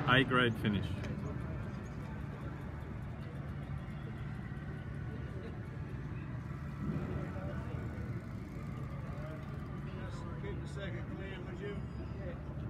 A grade finish. Keep the second clean, would you?